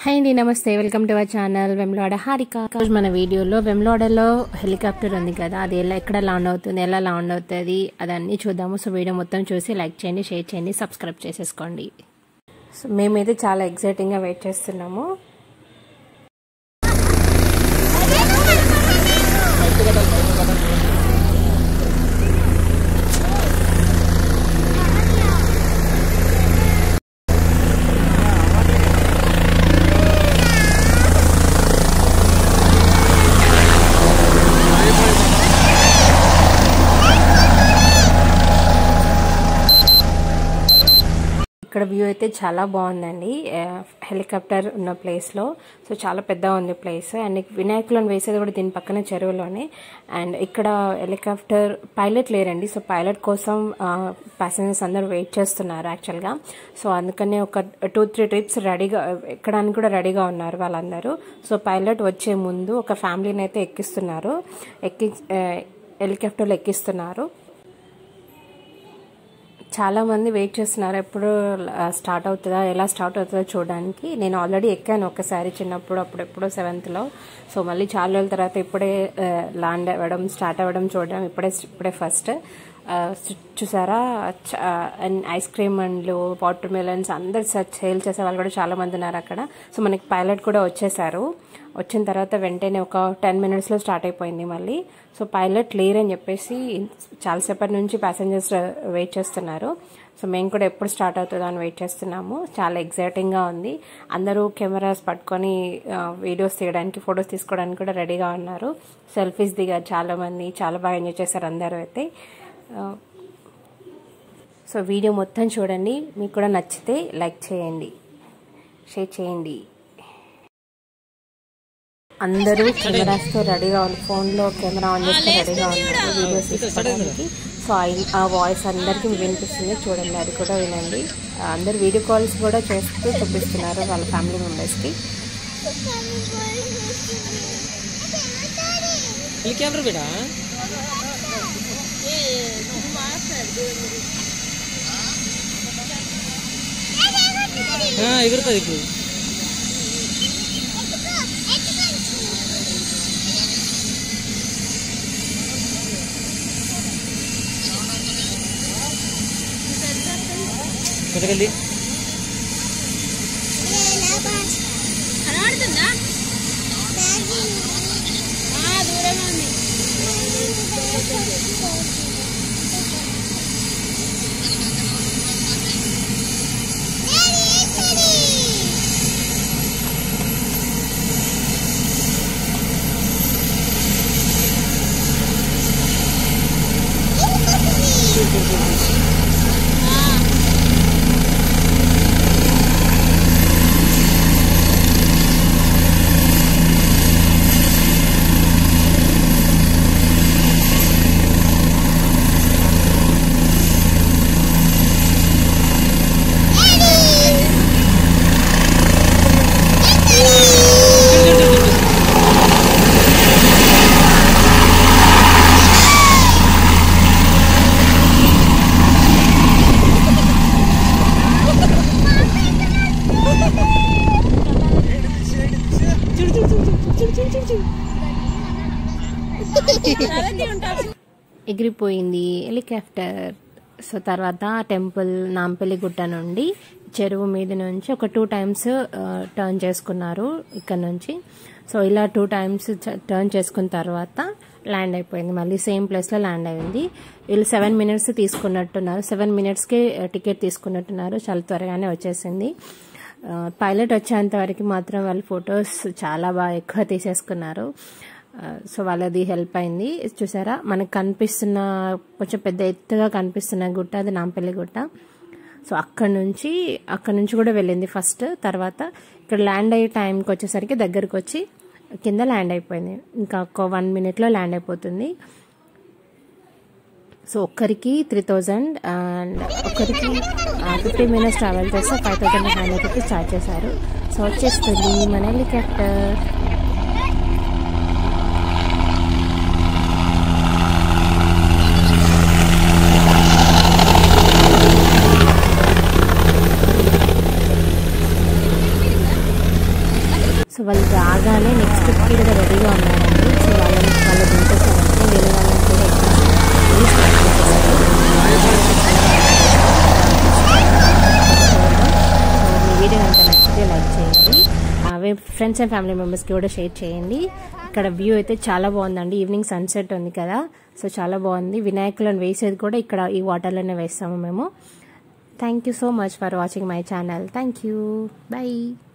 Hi అండి, నమస్తే. Welcome to our channel Vemulawada Harika. రోజు మన వీడియోలో వెమ్లవాడలో హెలికాప్టర్ ఉంది కదా, అది ఎక్కడ ల్యాండ్ అవుతుంది, ఎలా ల్యాండ్ అవుతుంది అదన్నీ చూద్దాము. సో వీడియో మొత్తం చూసి లైక్ చేయండి, షేర్ చేయండి, సబ్స్క్రైబ్ చేసేసుకోండి. సో మేమైతే చాలా ఎక్సైటింగ్గా వెయిట్ చేస్తున్నాము. ఇక్కడ వ్యూ అయితే చాలా బాగుందండి, హెలికాప్టర్ ఉన్న ప్లేస్లో. సో చాలా పెద్దగా ఉంది ప్లేస్. అండ్ వినాయకులను వేసేది కూడా దీని పక్కన చెరువులోనే. అండ్ ఇక్కడ హెలికాప్టర్ పైలట్ లేరండి, సో పైలట్ కోసం ప్యాసింజర్స్ అందరూ వెయిట్ చేస్తున్నారు యాక్చువల్గా. సో అందుకనే ఒక 2-3 ట్రిప్స్ రెడీగా ఎక్కడానికి కూడా రెడీగా ఉన్నారు వాళ్ళందరూ. సో పైలట్ వచ్చే ముందు ఒక ఫ్యామిలీని అయితే హెలికాప్టర్లో ఎక్కిస్తున్నారు. చాలా మంది వెయిట్ చేస్తున్నారు ఎప్పుడు స్టార్ట్ అవుతుందా, ఎలా స్టార్ట్ అవుతుందో చూడడానికి. నేను ఆల్రెడీ ఎక్కాను ఒకసారి చిన్నప్పుడు, అప్పుడెప్పుడో 7th. సో మళ్ళీ చాలా రోజుల తర్వాత ఇప్పుడే ల్యాండ్ అవ్వడం, స్టార్ట్ అవ్వడం చూడడం ఇప్పుడే ఫస్ట్. చూసారా, అండ్ ఐస్ క్రీమ్ అండ్లు, వాటర్ మెలన్స్ అందరు సేల్ చేసే వాళ్ళు కూడా చాలా మంది ఉన్నారు అక్కడ. సో మనకి పైలట్ కూడా వచ్చేసారు. వచ్చిన తర్వాత వెంటనే ఒక 10 minutesలో స్టార్ట్ అయిపోయింది మళ్ళీ. సో పైలట్ లేరని చెప్పేసి చాలాసేపటి నుంచి ప్యాసింజర్స్ వెయిట్ చేస్తున్నారు. సో మేము కూడా ఎప్పుడు స్టార్ట్ అవుతుందో అని వెయిట్ చేస్తున్నాము. చాలా ఎగ్జైటింగ్గా ఉంది. అందరూ కెమెరాస్ పట్టుకొని వీడియోస్ తీయడానికి, ఫొటోస్ తీసుకోవడానికి కూడా రెడీగా ఉన్నారు. సెల్ఫీస్ దిగారు చాలామంది, చాలా బాగా ఎంజాయ్ చేశారు అందరూ అయితే. సో వీడియో మొత్తం చూడండి, మీకు కూడా నచ్చితే లైక్ చేయండి, షేర్ చేయండి. అందరూ కెమెరాస్తో రెడీగా ఉన్నారు, ఫోన్లో కెమెరా ఆన్ చేస్తే రెడీగా ఉన్నారు వీడియోస్ తీసుకోవడానికి. సో ఆ వాయిస్ అందరికీ వినిపిస్తుంది, చూడండి, అది కూడా వినండి. అందరు వీడియో కాల్స్ కూడా చేస్తూ చూపిస్తున్నారు వాళ్ళ ఫ్యామిలీ మెంబర్స్కి. ఎగురుతుంది ఇప్పుడు. కదగలి కనబడుతుందా? దూరంగా ఉంది. ఎగిరిపోయింది హెలికాప్టర్. సో తర్వాత టెంపుల్ నాంపల్లి గుట్ట నుండి చెరువు మీద నుంచి ఒక 2 times టర్న్ చేసుకున్నారు ఇక్కడ నుంచి. సో ఇలా 2 times టర్న్ చేసుకున్న తర్వాత ల్యాండ్ అయిపోయింది, మళ్ళీ సేమ్ ప్లేస్లో ల్యాండ్ అయింది. వీళ్ళు 7 minutes తీసుకున్నట్టున్నారు, 7 minutesకే టికెట్ తీసుకున్నట్టున్నారు. చాలా త్వరగానే వచ్చేసింది. పైలట్ వచ్చేంత వరకు మాత్రం వాళ్ళు ఫొటోస్ చాలా బాగా ఎక్కువ తీసేసుకున్నారు. సో వాళ్ళది హెల్ప్ అయింది. చూసారా, మనకు కనిపిస్తున్న కొంచెం పెద్ద ఎత్తుగా కనిపిస్తున్న గుట్ట, అది నాంపల్లి గుట్ట. సో అక్కడ నుంచి కూడా వెళ్ళింది ఫస్ట్. తర్వాత ఇక్కడ ల్యాండ్ అయ్యే టైంకి వచ్చేసరికి దగ్గరకు వచ్చి కింద ల్యాండ్ అయిపోయింది. ఇంకా ఒక 1 minute ల్యాండ్ అయిపోతుంది. సో ఒక్కరికి 3000 అండ్ ఒక్కరికి 50 minutes ట్రావెల్ చేస్తే 5500 స్టార్ట్ చేశారు. సో వచ్చేస్తుంది మన హెలికాప్టర్. వాళ్ళు రాగానే నెక్స్ట్ స్పీడ్గా రెడీగా ఉన్నారండి. సో వాళ్ళు దింపేసారంటే వేరే వాళ్ళని కూడా మీ వీడియో కనుక నచ్చితే లైక్ చేయండి, ఫ్రెండ్స్ అండ్ ఫ్యామిలీ మెంబర్స్కి కూడా షేర్ చేయండి. ఇక్కడ వ్యూ అయితే చాలా బాగుందండి. ఈవినింగ్ సన్సెట్ ఉంది కదా, సో చాలా బాగుంది. వినాయకులను వేసేది కూడా ఇక్కడ ఈ వాటర్లోనే వేస్తాము మేము. Thank you so much for watching my channel. Thank you. By.